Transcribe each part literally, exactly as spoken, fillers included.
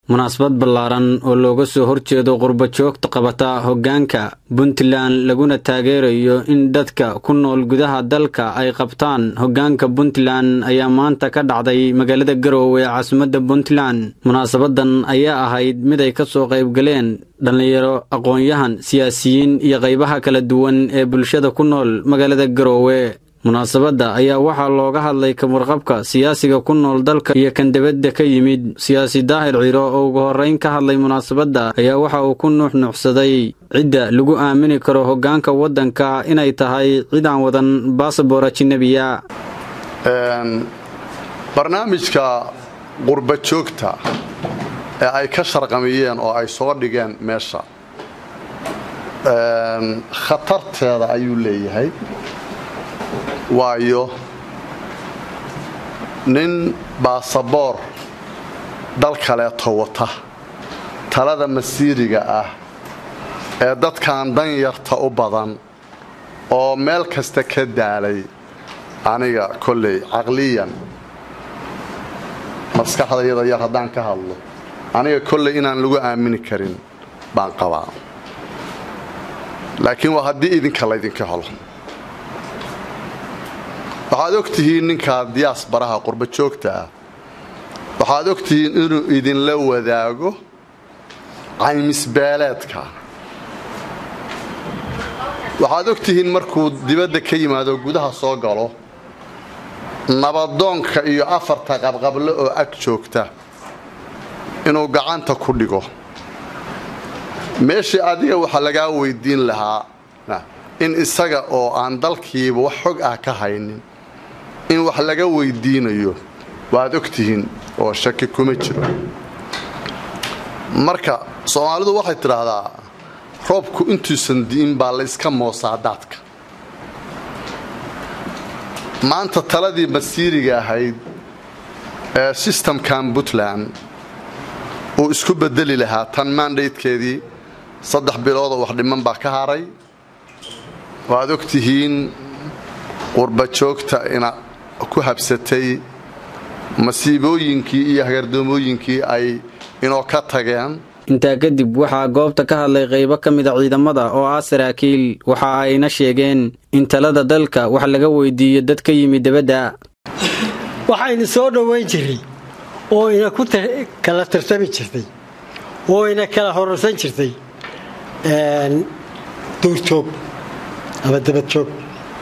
munaasabad ballaaran oo looga soo horjeedo qurba joogta qabata hoggaanka Puntland laguna taageerayo in dadka ku nool gudaha dalka ay qabtaan hoggaanka Puntland ayaa maanta ka dhacday magaalada Garowe ee caasimadda Puntland. munaasabadan ayaa ahayd mid ay ka soo qayb galeen dhalinyaro, aqoon-yahan, siyaasiyiin iyo qaybaha kala duwan ee bulshada ku nool magaalada Garowe. munaasabada ayaa waxaa looga hadlay ka warqabka siyaasiga ku nool dalka iyo kan dibadda ka yimid. siyaasi Daahir Ciro oo ugu horeyn ka hadlay munaasabada ayaa waxa uu ku nuuxnuuxsaday cidda lagu aamini karo hoggaanka waddanka inay tahay cid aan wadan baasaboor ajnabiya. een barnaamijka qurba joogta ee ay ka sharqamiyeen oo ay soo dhigeen meesha een khatarteeda ayuu leeyahay. waayo nin baasaboor dal kale tawata talada masiiriga ah ee dadkan dan yarta u badan oo meel kasta ka daalay aniga kolley caqliyan maskaxdayda yar haddaan ka hadlo aniga kolley inaan lagu aamini karin baan qabaa. laakiin waa haddii idinka laydinka helo. waxaad ogtihiin ninka diyaasbaraha qurba joogta ah waxaad ogtihiin inuu idinla wadaago caymisbeeleedka. waxaad ogtihiin markuu dibadda ka yimaado gudaha soo galo nabadoonka iyo afarta qabqable oo ag joogta inuu gacanta ku dhigo. meeshii adiga waxaa lagaa weydiin lahaa in isaga oo aan dalkiiba wax xog ah ka haynin in wax laga weydiinayo waad ogtihiin oo shaki kuma jiro. marka Soomaalidu waxay tiraahdaa roobku intuusan diin baa la iska moosaa daadka. maanta taladii masiiriga ahayd ee systemkan Puntland uu isku bedeli lahaa tan mandate-keedii saddex bilood oo wax dhiman baa ka haray. waad ogtihiin qurba joogta ina ku habsatay masiibooyinkii iyo hagardoomooyinkii ay inoo ka tageen. intaa kadib waxaa goobta ka hadlay qaybo ka mid ah ciidamada oo ah saraakiil waxa ayna sheegeen in talada dalka wax laga weydiiyo dad ka yimid dibadda. waxayna soo dhaweyn jiray oo ina ku kala tartami jirtay oo ina kala horarsan jirtay een duurjoog ama dabadjoog.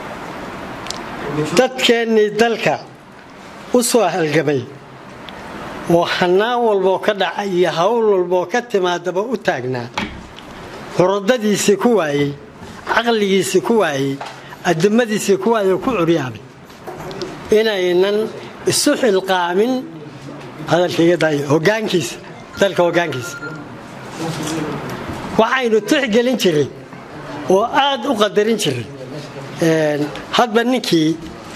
dadkeennii dalka u soo halgamay oo hanaan walboo ka dhacay iyo hawl walboo ka timaadaba u taagnaa horodadiisii ku waayey, caqligiisii ku waayey, addimadiisii ku waayey oo ku curyaamay inaynan isu xilqaamin hadalkayga hoggaankiisa dalka hoggaankiisa. waxaynu tixgelin jiray oo aad u qadarin jiray hadba ninkii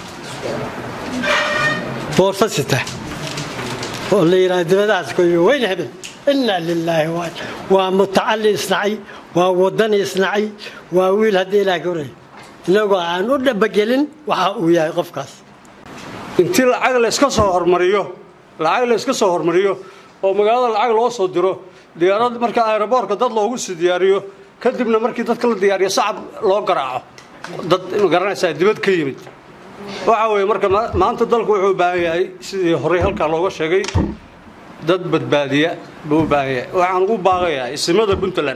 boorsa sita oo la yiraahdo dibadaas ku weyn habeen inna lillahi wa mutacalli isnacay waa wadani isnacay waa wiil hadii la goray inagu aan u dhabagelin waxa uu yahay qofkaas. intii lacag la iska soo hormariyo lacag la iska soo hormariyo oo magaalada lacag loo soo diro diyaarad marka aeroboortka dad loogu sii diyaariyo kadibna markii dadka la diyaariyo sacab loo garaaco dad garanaysa dibad ka yimid. waxa weeye marka maanta dalku wuxuu baahan yahay sidii hore halka looga sheegay dad badbaadiya buu baahan yahay. waxaan ugu baaqayaa ismada Puntland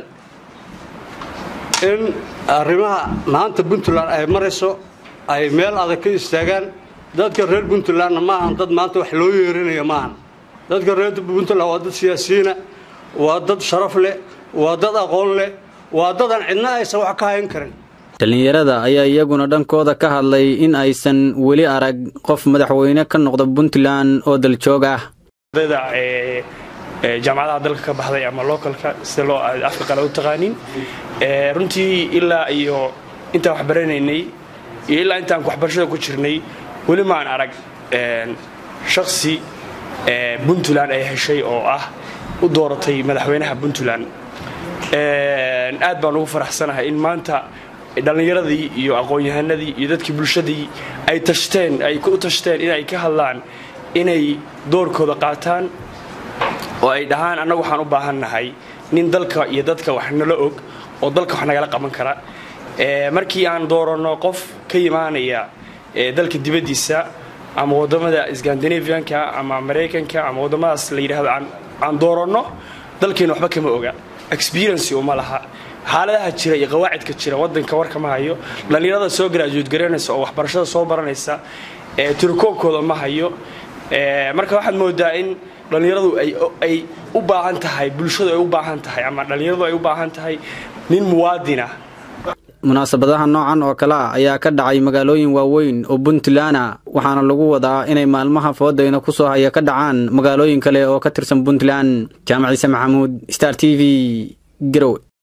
in arrimaha maanta Puntland ay marayso ay meel adag ka istaagaan. dadka reer Puntland ma ahan dad maanta wax loo yeerinayo ma ahan. dadka reer Puntland waa dad siyaasiyiin waa dad sharaf leh waa dad aqoon leh waa dad aan cidna aysan wax ka hayn karin. dhalinyarada ayaa iyaguna dhankooda ka hadlay in aysan weli arag qof madaxweyne ka noqda Puntland oo dal joog ah. dadda ee jaamacadaha dalka ka baxday ama localka si loo afka kala u taqaanin ee runtii ilaa iyo inta wax baranaynay iyo ilaa intaan wax barashada ku jirnay weli ma aan arag een shakhsi ee Puntland ay heshay oo ah u dooratay madaxweynaha Puntland. een aad baan ugu faraxsanahay in maanta dhalinyaradii iyo aqoon-yahanadii iyo dadkii bulshadii ay tashteen ay ku tashteen in ay ka hadlaan inay doorkooda qaataan oo ay dhahaan annagu waxaan u baahannahay nin dalka iyo dadka wax nala og oo dalka wax nagala qaban kara markii aan dooranno qof ka imaanaya dalka dibadiisa ama wadamada Scandinavianka ama Mareykanka ama wadamadaas la yiraahdo aan dooranno dalkeena waxba kama oga experience uma laha xaaladaha jira iyo qawaacidka jira wadanka warka ma hayo dhalinyarada soo graduate garanaysa oo waxbarashada soo baranaysa ee turkoobkooda ma hayo ee marka waxaad moodaa in dhalinyaradu ay ay u baahan tahay bulshadu ay u baahan tahay ama dhalinyaradu ay u baahan tahay nin muwaadin ah munaasabadaha noocan oo kala ayaa ka dhacay magaalooyin waaweyn oo Puntland waxaana lagu wadaa inay maalmaha foodayna ku soo haya ka dhacaan magaalooyin kale oo ka tirsan Puntland Jaamac Ciise Maxamuud Star T V Garowe